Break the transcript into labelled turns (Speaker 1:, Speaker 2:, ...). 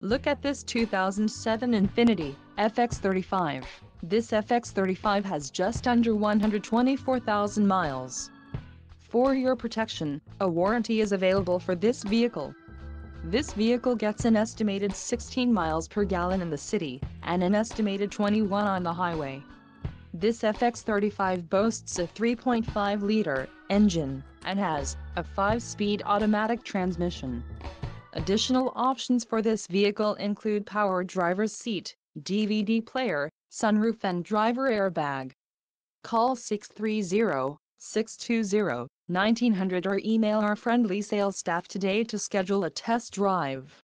Speaker 1: Look at this 2007 INFINITI FX35. This FX35 has just under 124,000 miles. For your protection, a warranty is available for this vehicle. This vehicle gets an estimated 16 miles per gallon in the city, and an estimated 21 on the highway. This FX35 boasts a 3.5-liter engine, and has a 5-speed automatic transmission. Additional options for this vehicle include power driver's seat, DVD player, sunroof and driver airbag. Call 630-620-1900 or email our friendly sales staff today to schedule a test drive.